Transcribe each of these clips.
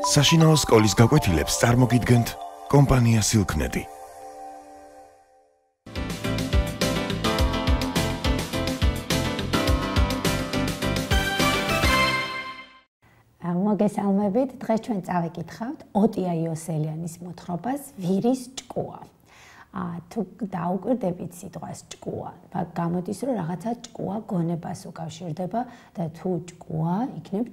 საშინაო სკოლის გაკვეთილებს წარმოგიდგენთ კომპანია Silknet. მოგესალმებით, დღეს ჩვენ წავიკითხავთ ოტია იოსელიანის მოთხრობას ვირის ჭკუა. თუ დაუკვირდებით სიტყვას ჭკუა, გამოდის რომ რაღაცა ჭკუა გონებას უკავშირდება და თუ ჭკუა იქნებ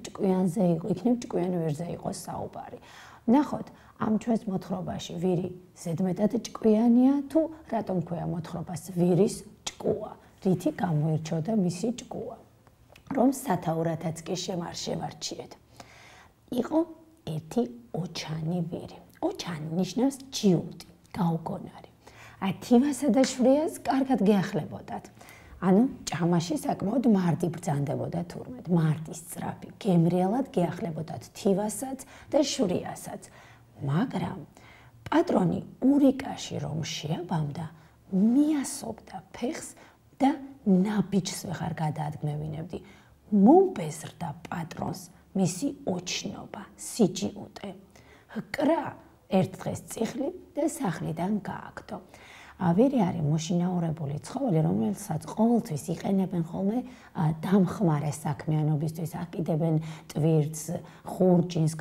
ჭკვიან ვირზე იყოს საუბარი. ნახოთ, ამ ჩვენს მოთხრობაში ვირი ზედმეტად ჭკვიანია თუ რატომ ქვია მოთხრობას ვირის ჭკუა? რითი გამოირჩეოდა მისი ჭკუა? რომ სათაურათაც კი შემარჩიეთ. იყო ერთი ოჩანი ვირი. ოჩანი ნიშნავს ჯიუტი, გაუგონარი. თივასა და შვრიას კარგად გეახლებოდათ. ანუ ჭამაში საკმაოდ მარდი ბრძანდებოდა თურმე. მარდის სწრაფი, გემრიელად გეახლებოდათ თივასაც და შვრიასაც. მაგრამ პატრონი ურიკაში რომ შეაბამდა, მიასობდა ფეხს და ნაბიჯს ვეღარ გადაადგმევინებდი. მომბეზრდა პატრონს მისი ოჩნობა, სიჯიუტე. ჰკრა ერთ დღეს წიხლი და სახლიდან გააგდო. ვირი არის მოშინაურებული ცხოველი, რომელსაც ყოველთვის იყენებენ ხოლმე დამხმარე საქმიანობისთვის, აკიდებენ ტვირთს, ხურჯინს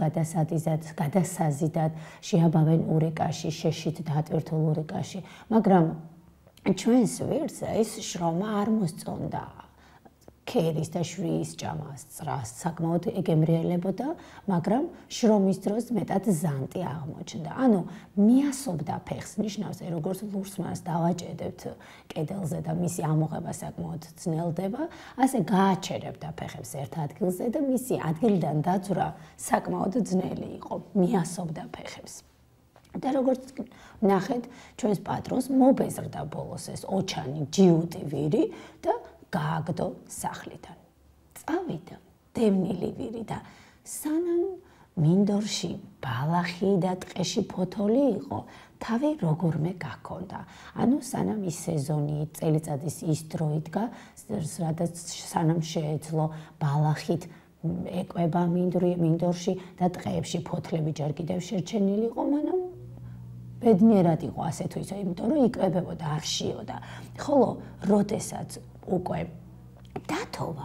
გადასაზიდად, შეაბავენ ურიკაში, შეშით დატვირთულ ურიკაში. მაგრამ ჩვენს ვირს ეს შრომა არ მოსწონდა. ქერის და შვრიის ჭამას წრას საკმაოდ ეგემრიელებოდა, მაგრამ შრომის დროს მეტად ზანტი აღმოჩნდა. ანუ მიასობდა ფეხს, ნიშნავს, როგორც ლურსმანს დავაჭედებთ კედელზე და მისი ამოღება საკმაოდ ძნელდება, ასე გააჩერებდა ფეხებს ერთ ადგილზე და მისი ადგილიდან დაცურა საკმაოდ ძნელი იყო, მიასობდა ფეხებს. და როგორც ნახეთ, ჩვენს პატრონს მობეზრდა ბოლოს ეს ოჩანი ჯიუტი ვირი და გააგდო სახლიდან. წავიდა დევნილი ვირი და სანამ მინდორში ბალახი და ტყეში ფოთოლი იყო, თავი როგორმე გაქონდა. ანუ სანამ ის სეზონი, წელიწადის ის დრო იდგა, სადაც სანამ შეეძლო ბალახით ეკვება მინდორში და ტყეებში ფოთლები ჯერ კიდევ შერჩენილი იყო, მანამ ბედნიერად იყო ასე თუ ისე, იმიტომ რომ იკვებებოდა, არ შიოდა. ხოლო როდესაც უკვე დათოვა,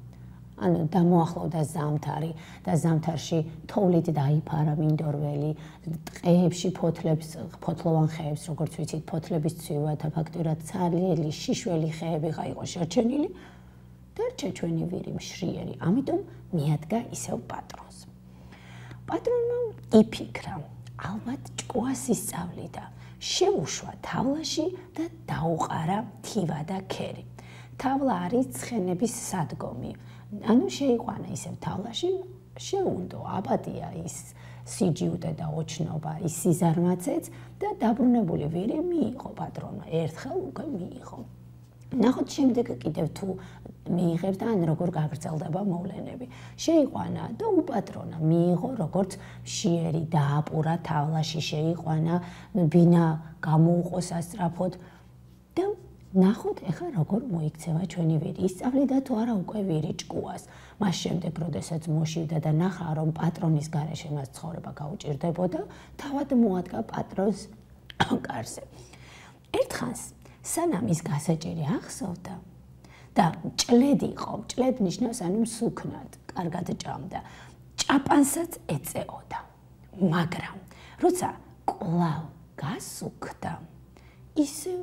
ანუ დამოახლოვდა ზამთარი და ზამთარში თოვლით დაიფარა მინდორველი, ტყეებში ფოთლოვან ხეებს, როგორც ვიცით, ფოთლების ცვივა და ფაქტურად ცარიელი, შიშველი ხეები იყო შერჩენილი, დარჩა ჩვენი ვირი მშრიერი, ამიტომ მიადგა ისევ პატრონს. პატრონმა იფიქრა, ალბათ ჭკუას ისწავლიდა, შეუშვა თავლაში და დაუყარა თივა და ქერი. თავლა არის ცხენების სადგომი. ანუ შეიყვანა ისევ თავლაში, შეუნდო, აბადია ის სიჯიუტე და ოჩნობა, ის სიზარმაცეც და დაბრუნებული ვირი მიიღო პატრონმა. ერთხელ უკვე მიიღო. ნახოთ შემდეგ კიდევ თუ მიიღებს და ან როგორ გაგრძელდება მოვლენები. შეიყვანა და უპატრონა, მიიღო როგორც მშიერი, დააპურა თავლაში, შეიყვანა, ბინა გამოუყო სასწრაფოდ და ნახოთ ეხლა როგორ მოიქცევა ჩვენი ვირი. ისწავლიდა თუ არა უკვე ვირი ჭკუას. მას შემდეგ, როდესაც მოშივდა და ნახა, რომ პატრონის გარეშე მას ცხოვრება გაუჭირდებოდა, თავად მოადგა პატრონს კარზე. ერთხანს, სანამ ის გასაჭირი ახსოვდა და ჭლედი იყო, ჭლედ ნიშნავს ანუ მსუქნად, კარგად ჭამდა, ჭაპანსაც ეწეოდა. მაგრამ, როცა კვლავ გასუქდა, ისევ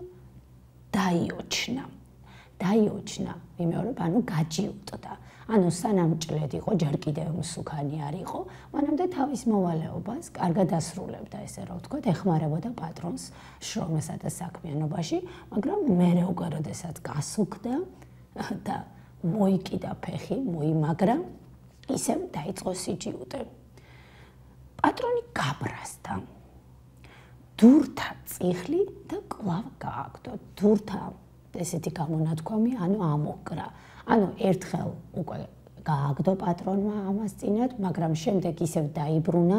დაიოჩნა, ვიმეორებ, ანუ გაჯიუტდა. ანუ სანამ ჭლედი იყო, ჯერ კიდევ მსუქანი არ იყო, მანამდე თავის მოვალეობას კარგად ასრულებდა, ესე რომ ვთქვათ, ეხმარებოდა პატრონს შრომასა და საქმიანობაში, მაგრამ მერე უკვე როდესაც გასუქდა და მოიკიდა ფეხი, მოიმაგრა, ისევ დაიწყო სიჯიუტე. პატრონი გაბრაზდა. დურთა წიხლი და კვლავ გააგდო. დურთა ესეთი გამონათქვამი, ანუ ამოკრა. ანუ ერთხელ უკვე გააგდო პატრონმა ამას წინათ, მაგრამ შემდეგ ისევ დაიბრუნა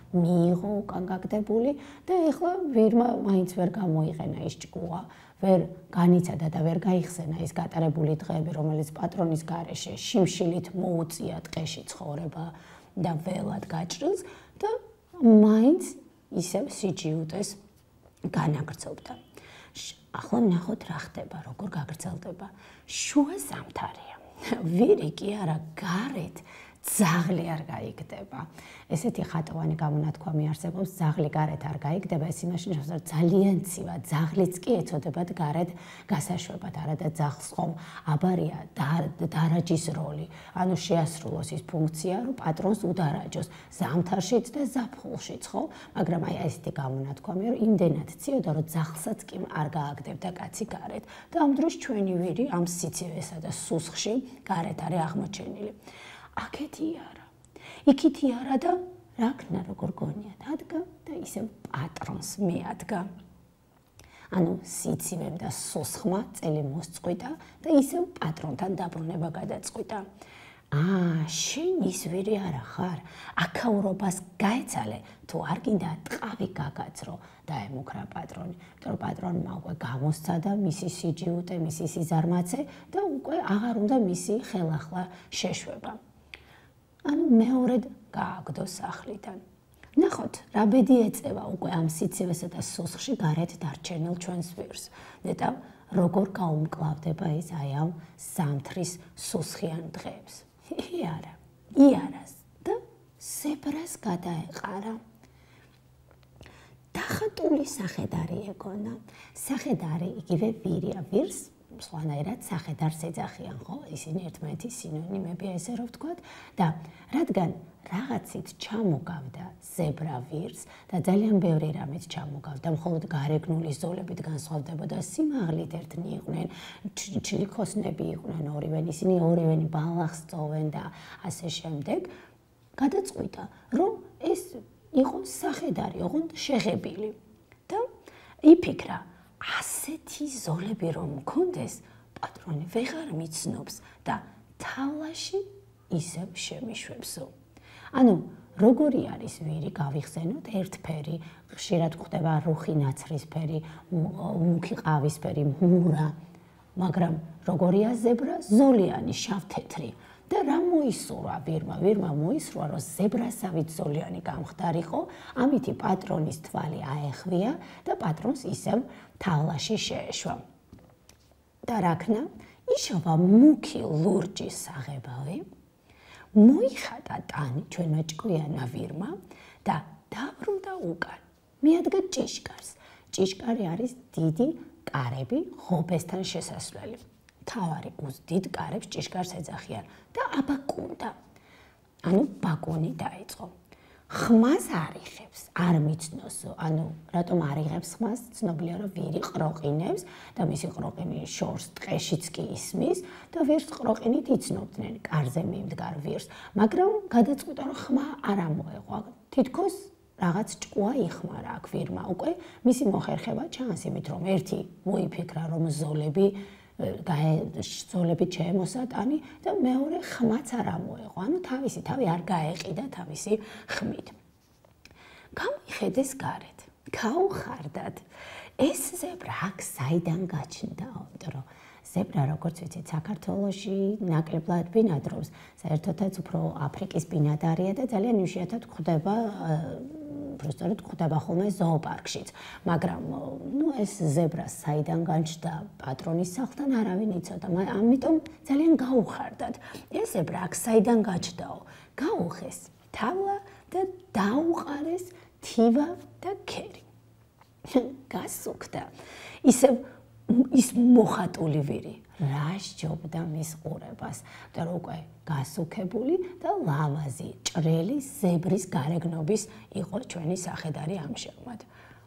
მიიღო უკან გაგდებული და ეხლა ვირმა მაინც ვერ გამოიყენა ის ჭკუა, ვერ განიცადა და ვერ გაიხსენა ის გატარებული დღეები, რომელიც პატრონის გარეშე შიმშილით მოუწია ტყეში ცხოვრება და ველად გაჭრილს და მაინც ისევ სიჯიუტეს განაგრძობდა. ახლა ვნახოთ რა ხდება, როგორ გაგრძელდება. შუა ზამთარია. ვირი კი არა, გარეთ ძაღლი არ გაიგდება. ესეთი ხატოვანი გამონათქვამი არსებობს, ძაღლი გარეთ არ გაიგდება, ეს იმაში რომ ძალიან ცივა, ძაღლიც კი ეწოდებათ გარეთ გასაშვებად, არადა ძაღლს ხომ აბარია დარაჯის როლი, ანუ შეასრულოს ის ფუნქცია, რომ პატრონს udaraჯოს ზამთარშიც და ზაფხულშიც, ხო? მაგრამ აი ესეთი გამონათქვამია, რომ იმდენად ციოდა, რომ ძაღლსაც კი არ გააგდებდა კაცი გარეთ და ამ დროს ჩვენი ვირი ამ სიცივესა და სუსხში გარეთ არის აღმოჩენილი. აქეთი არა. იქითი არა და რა ქნა როგორ გონია დადგა და ისევ პატრონს მეადგა. ანუ სიცივემ და სუსხმა წელი მოსწყვიტა და ისევ პატრონთან დაბრუნება გადაწყვიტა. შენ ის ვირი არა ხარ, აქაურობას გაეცალე, თუ არ გინდა ტყავი გაგაძრო და ემუქრა პატრონი. იმიტომ რომ პატრონმა უკვე გამოსცადა მისი სიჯიუტე, მისი სიზარმაცე და უკვე აღარ უნდა მისი ხელახლა შეშვება. ანუ მეორედ გააგდო სახლიდან. ნახოთ, რა ბედი ეწევა უკვე ამ სიცივესა და სუსხში გარეთ დარჩენილ ჩვენს ვირს. ნეტავ, როგორ გაუმკლავდება ის აი ამ ზამთრის სუსხიან დღეებს. იარას და ზებრას გადაეყარა. დახატული სახედარი ეგონა. სახედარი იგივე ვირია, ვირს სხვანაირად სახედარს ეძახიან, ხო? ისინი ერთმანეთის სინონიმებია, ესე რომ ვთქვათ. და რადგან რაღაცით ჩამოგავდა ზებრა ვირს და ძალიან ბევრი რამით ჩამოგავდა, მხოლოდ გარეგნული ზოლებით განსხვავდებოდა, სიმაღლით ერთნი იყვნენ, ჩილიქოსნები იყვნენ ორივენი, ისინი ორივენი ბალახს წოვენ და ასე შემდეგ. გადაწყვიტა, რომ ეს იყო სახედარი, ოღონდ შეღებილი. და იფიქრა, ასეთი ზოლები რომ მქონდეს, პატრონი ვეღარ მიცნობს და თავლაში ისევ შემიშვებსო. ანუ როგორი არის ვირი, გავიხსენოთ, ერთფერი, ხშირად გვხდება რუხი ნაცრისფერი, მუქი ყავისფერი, მურა, მაგრამ როგორია ზებრა, ზოლიანი, შავთეთრი. და რა მოისურვა ვირმა მოისურვა, რომ ზებრასავით ზოლიანი გამხდარიყო, ამითი პატრონის თვალი აეხვია და პატრონს ისევ თავლაში შეეშვა. და რა ქნა? იშოვა მუქი ლურჯი საღებავი, მოიხატა ტანი ჩვენმა ჭკვიანმა ვირმა და დაბრუნდა უკან. მიადგა ჭიშკარს. ჭიშკარი არის დიდი კარები, ღობესთან შესასვლელი. თავარი უძდიდ კარებს ჭიშკარს ეძახიან და აბაკუნდა. ანუ ბაკუნი დაიწყო. ხმას არიღებს, არ მიცნოსო. ანუ რატომ არიღებს ხმას? ცნობილია, რომ ვირი ყროყინებს და მისი ყროყინი შორს ტყეშიც კი ისმის და ვირს ყროყინით იცნობდნენ, კარზე მიმდგარ ვირს. მაგრამ გადაწყვიტა, რომ ხმა არ ამოეღო. თითქოს რაღაც ჭკუა იხმარა აქ ვირმა. უკვე მისი მოხერხება ჩანს იმით, რომ ერთი მოიფიქრა, რომ ზოლებით შეემოსატანი და მეორე ხმაც არ ამოეღო. ანუ თავისი თავი არ გაეყიდა თავისი ხმით. გამოიხედეს გარეთ, გაუხარდათ. ეს ზებრა აქ საიდან გაჩნდაო? იმიტომ რომ ზებრა, როგორც ვიცით, საქართველოში ნაკლებად ბინადრობს. საერთოდაც უფრო აფრიკის ბინადარია და ძალიან იშვიათად გვხვდება პროსტორად გვხვდება ხოლმე ზოოპარკშიც. მაგრამ ეს ზებრა საიდან განჩნდა პატრონის სახლთან არავინ იცოდა. ამიტომ ძალიან გაუხარდათ. ეს ზებრა აქ საიდან გაჩნდაო? გაუხეს თავა და დაუყარეს თივა და ქერი. გასუქდა. ისევ ის მოხატული ვირი რა სჯობდა მის ყურებას, და უკვე გასუქებული და ლამაზი, ჭრელი ზებრის გარეგნობის იყო ჩვენი სახედარი ამჟამად.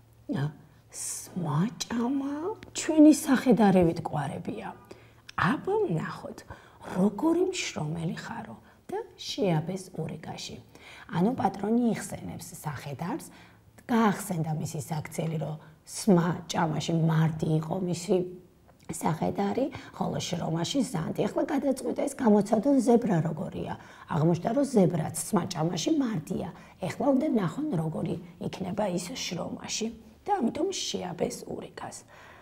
სმაჭამა ჩვენი სახედარევით ყვარებია. აბა ვნახოთ, როგორი მშრომელი ხარო და შეაბეს ურიგაში. ანუ პატრონი იხსენებს სახედარს, გაახსენდა მისი საქციელი, რომ სმა ჭამაში მარდი იყო მისი სახედარი, ხოლო შრომაში ზანდი. ახლა გადაწყვიტა ეს გამოცადონ ზებრა როგორია. აღმოჩნდა რომ ზებრაც სმაჭამაში მარდია. ახლა უნდა ნახონ როგორი იქნება ის შრომაში და ამიტომ შეაბეს ურიკას.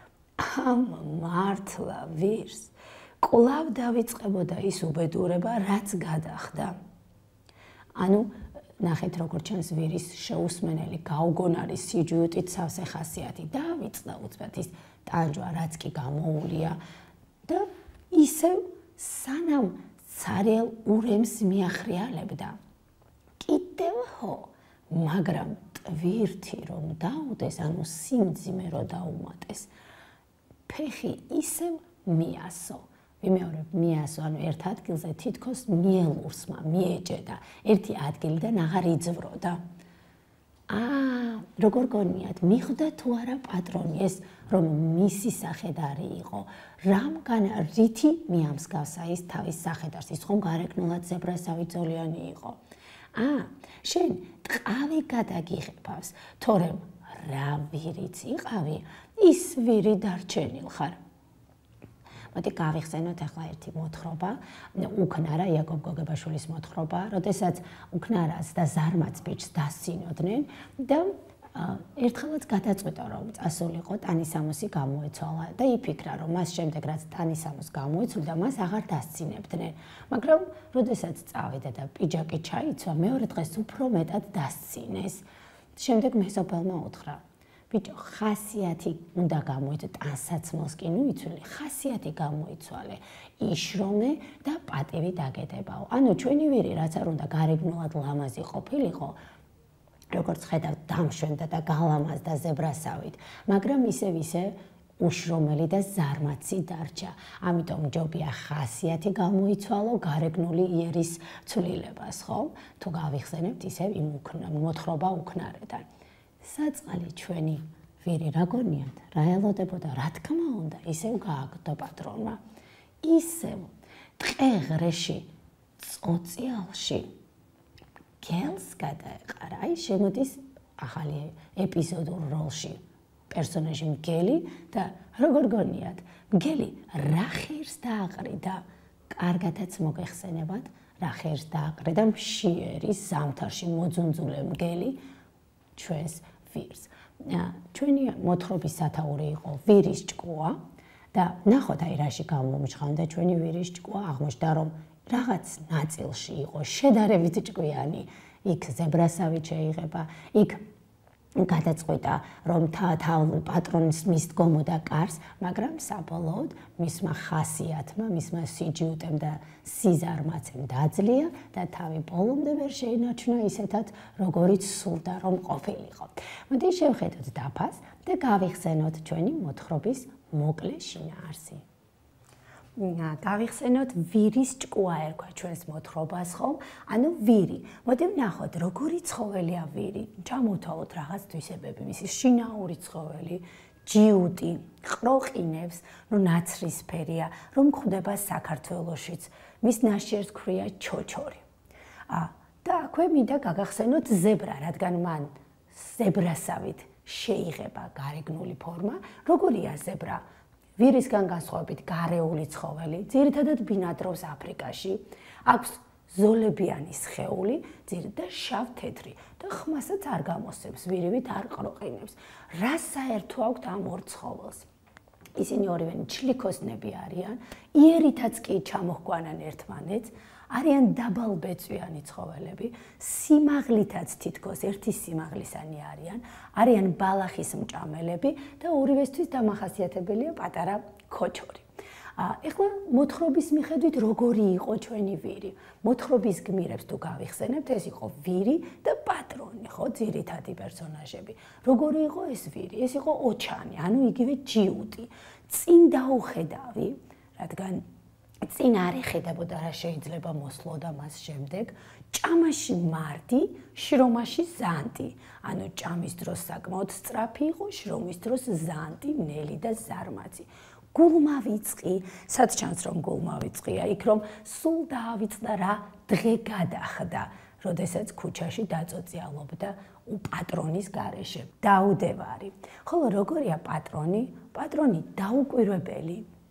მართლა ვირს კვლავ დავიწყებოდა ის უბედურება, რაც გადახდა. ანუ ნახეთ როგორ ჩანს ვირის შეუსმენელი გაუგონარი სიჯუიტით სავსე ხასიათი დავიწყდა უცბად ის ტანჯვა რაც კი გამოუვლია და ისევ სანამ ცარიელ ურემს მიახრიალებდა კიდევ ხო მაგრამ ტვირთი რომ დაუდეს ანუ სიმძიმე რომ დაუმატეს ფეხი ისევ მიასო ვიმეორებ მიასო ანუ ერთ ადგილზე თითქოს მიელურსმა მიეჭედა ერთი ადგილიდან აღარ იძვროდა როგორ გონიათ მიხვდა თუ არა პატრონი ეს რომ მისი სახედარი იყო რამგან რითი მიამსგავსა ის თავის სახედარს ის ხომ გარეგნულად ზებრასავი ძოლიანი იყო შენ ტყავი გადაგიღებავს თორემ რა ვირიც იყავი ის ვირი დარჩენილ ხარ მოდი გავიხსენოთ ახლა ერთი მოთხრობა უქნარა იაკობ გოგებაშვილის მოთხრობა როდესაც უქნარას და ზარმაც ბიჭს დასცინოდნენ და ერთხელაც გადაწყვიტა რომ წასულიყო ტანისამოსი გამოეცვალა და იფიქრა რომ მას შემდეგ რაც ტანისამოს გამოეცვლიდა მას აღარ დასცინებდნენ მაგრამ როდესაც წავიდა და პიჯაკი ჩაიცვა მეორე დღეს უფრო მეტად დასცინეს შემდეგ მეზობელმა უთხრა ბიჭო ხასიათი უნდა გამოიწვე ტანსაცმელს კი ნუ იცვლი ხასიათი გამოიცვალე იშრომე და პატივი დაგედებაო ანუ ჩვენი ვირი რაც არ უნდა გარეგნულად ლამაზი ყოფილიყო როგორც ხედავთ დამშვენდა და გალამაზდა ზებრასავით მაგრამ ისევ უშრომელი და ზარმაცი დარჩა ამიტომ ჯობია ხასიათი გამოიცვალო გარეგნული იერის ცვლილებას ხო თუ გავიხსენებთ ისევ იმ მოთხრობა უქნარედან საწყალი ჩვენი ვირი რა გონიათ რა ელოდებოდა რა თქმა უნდა ისევ გააგდო პატრონმა ისევ ტყეღრეში წოციალში გელს გადაეყარა აი შემოდის ახალი ეპიზოდურ როლში პერსონაჟი მგელი და როგორ გონიათ მგელი რა ხერს დააყრიდა კარგადაც მოგეხსენებათ რა ხერს დააყრიდა მშიერის ზამთარში მოძუნძულე მგელი ჩვენს ვირს ჩვენი მოთხრობის სათაური იყო ვირის ჭკუა და ნახოთ აი რაში გამომჟღავნდა ჩვენი ვირის ჭკუა აღმოჩნდა რომ რაღაც ნაწილში იყო შედარებით ჭკვიანი იქ ზებრასავით შეიღება იქ გადაწყვიტა რომ პატრონის მისდგომოდა კარს მაგრამ საბოლოოდ მისმა ხასიათმა მისმა სიჯიუტემ და სიზარმაცემ დაძლია და თავი ბოლომდე ვერ შეინარჩუნა ისეთად როგორიც სურდა რომ ყოფილიყო მოდი შევხედოთ დაფას და გავიხსენოთ ჩვენი მოთხრობის მოკლე შინაარსი გავიხსენოთ ვირის ჭკუა ერქვა ჩვენს მოთხრობას ხომ? ანუ ვირი. მოდი ვნახოთ როგორი ცხოველია ვირი. ჩამოვთვალოთ რაღაც თვისებები მისი შინაური ცხოველი, ჯიუტი, ყროყინებს, რომ ნაცრისფერია, რომ გვხვდება საქართველოშიც. მის ნაშიერს ქვია ჩოჩორი. და აქვე მინდა გაგახსენოთ ზებრა, რადგან მან ზებრასავით შეიღება გარეგნული ფორმა. როგორია ზებრა? ვირისგან განსხვავებით გარეული ცხოველი, ძირითადად ბინადრობს აფრიკაში, აქვს ზოლებიანი სხეული, და შავ-თეთრი და ხმასაც არ გამოსცემს, ვირივით არ ყროყინებს. რა საერთო აქვს ამ ორ ცხოველს? ისინი ორივე ჩლიქოსნები არიან, იერითაც კი ჩამოჰგვანან ერთმანეთს, არიან დაბალბეწვიანი ცხოველები, სიმაღლითაც თითქოს ერთი სიმაღლისანი არიან ბალახის მჭამელები და ორივესთვის დამახასიათებელია პატარა ქოჩორი. ეხლა მოთხრობის მიხედვით როგორი იყო ჩვენი ვირი? მოთხრობის გმირებს თუ გავიხსენებთ, ეს იყო ვირი და პატრონი, ხო, ძირითადი პერსონაჟები. როგორი იყო ეს ვირი? ეს იყო ოჩანი, ანუ იგივე ჯიუტი. წინ დაუხედავი, რადგან წინ არ ეხედებოდა რა შეიძლება მოსვლოდა მას შემდეგ, ჭამაში მარდი, შრომაში ზანტი. ანუ ჭამის დროს საკმაოდ სწრაფი იყო, შრომის დროს ზანტი, ნელი და ზარმაცი. გულმავიწყი, სად ჩანს რომ გულმავიწყია, იქ რომ სულ დაავიწყდა რა დღე გადახდა, როდესაც ქუჩაში დაწოციალობდა პატრონის გარეშე. დაუდევარი. ხოლო როგორია პატრონი? პატრონი დაუკვირვებელი,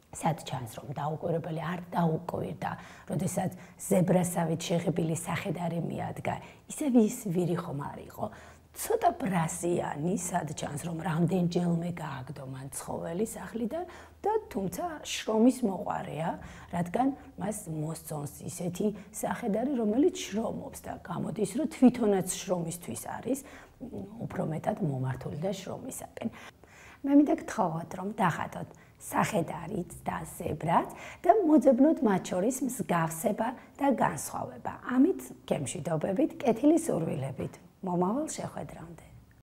სად ჩანს რომ დაუკვირვებელი არ დაუკვირდა, როდესაც ზებრასავით შეღებილი სახედარი მიადგა, ისევ ის ვირი ხომ არ იყო. ცოტა ბრაზიანი, სად ჩანს რომ რამდენჯერმე გააგდო მან ცხოველი სახლიდან და თუმცა შრომის მოყარეა, რადგან მას მოსწონს ისეთი სახედარი, რომელიც შრომობს და გამოდის, რომ თვითონაც შრომისთვის არის, უფრო მეტად მომართული და შრომისაკენ. მე მინდა გთხოვოთ, რომ დახატოთ სახედარიც და ზებრაც და მოძებნოთ მათ შორის მსგავსება და განსხვავება. ამით გემშვიდობებით, კეთილი სურვილებით. მომავალ შეხვედრამდე.